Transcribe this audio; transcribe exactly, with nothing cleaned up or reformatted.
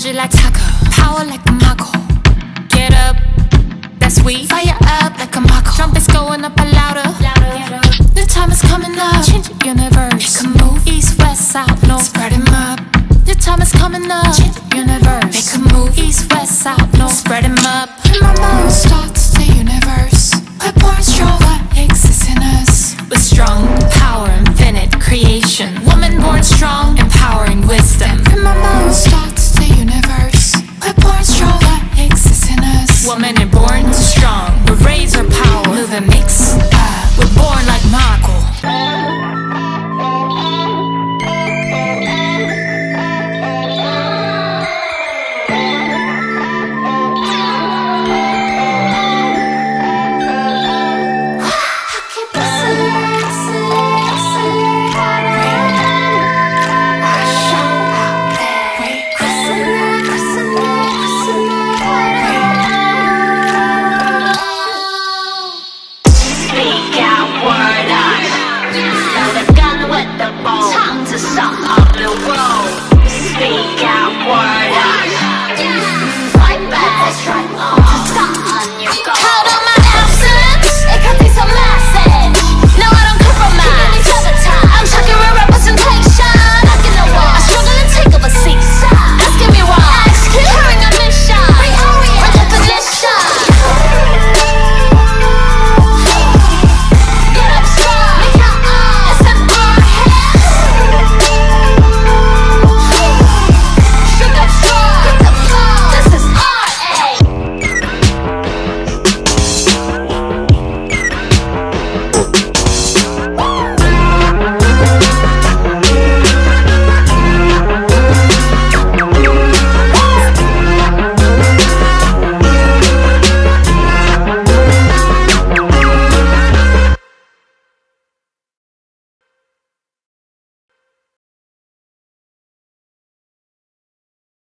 Energy like taco, power like a mago. Get up, that's sweet. Fire up like a mago. Trumpets going up a louder. New time is coming up. Change the universe. Make a move. East, west, south, north. Spreading love.